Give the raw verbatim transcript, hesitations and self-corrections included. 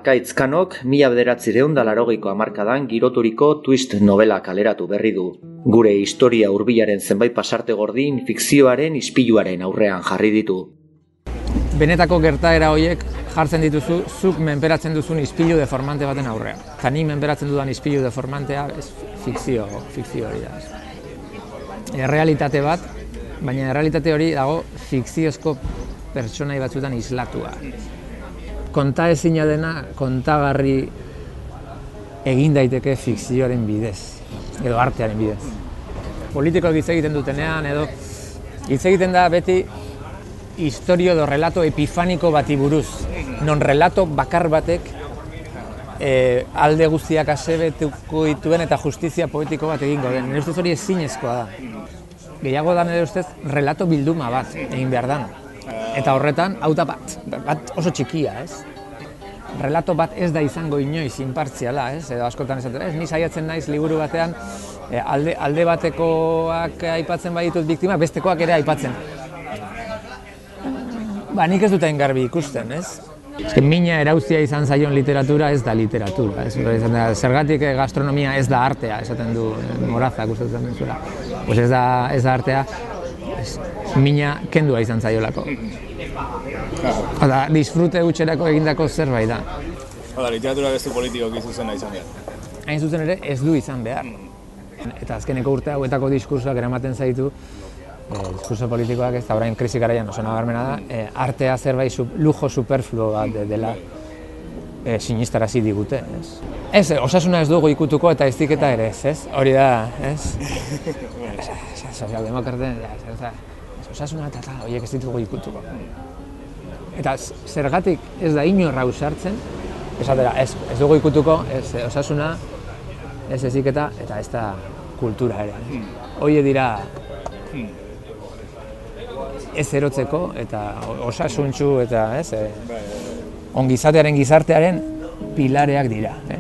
Arkaitz Kanok mila bederatziehun eta laurogeiko hamarkadan giroturiko twist novela kaleratu berri du. Gure historia hurbilaren zenbait pasarte gordin fikzioaren ispiluaren aurrean jarri ditu. Benetako gertaera horiek jartzen dituzu, zuk menperatzen duzun ispilu deformante baten aurrean. Eta ni menperatzen dudan ispilu deformantea ez, fikzio, fikzio hori da. Errealitate bat, baina errealitate hori dago fikziozko pertsonai batzuetan islatua. Konta ezina dena, kontagarri egin daiteke fikzioaren bidez, edo artearen bidez. Politikoak hitz egiten dutenean, edo hitz egiten da beti historio edo relato epifaniko bati buruz, non relato bakar batek e, alde guztiak asebetuko dituen eta justizia poetiko bat egingo den. Nire ustez hori ezinezkoa da. Gehiago da nire ustez relato bilduma bat egin behar dan. Eta horretan, hau da bat, bat oso txikia, ez? Relato bat ez da izango inoiz inpartziala, ez? Edo askotan esaten, ez? Ni saiatzen naiz liburu batean e, alde, alde batekoak aipatzen baditut biktima, bestekoak ere aipatzen. Ba, nik ez dut hain garbi ikusten, ez? Ezken mina erauzia izan zaion literatura ez da literatura, ez? Zergatik gastronomia ez da artea, esaten du Morazak uste duten zuela. Pues ez da, ez da artea, ez, mina kendua izan zaiolako. Oda, disfrute gutxerako egindako zerbait da. Oda, literatura bestu politikoki zuzena izan behar. Hain zuzen ere ez du izan behar. Eta azkeneko urte hauetako diskursoak eramaten zaitu, eh, diskurso politikoak ez da orain krisi garaian oso nabarmena da, eh, artea zerbait sub, lujo superfluo bat de, dela eh, sinistarazi digute, ez? Ez, osasuna ez dugu ikutuko eta heziketa ere ez, ez? Hori da, ez? Sozialdemokraten, osasuna eta tal, horiek ez ditugu ikutuko. Eta zergatik ez da inorra ausartzen, esatera, ez, ez dugu ikutuko, ez osasuna, ez heziketa eta ez da kultura ere. Horiek dira ez erotzeko eta osasuntsu eta ez, ongizatearen gizartearen pilareak dira.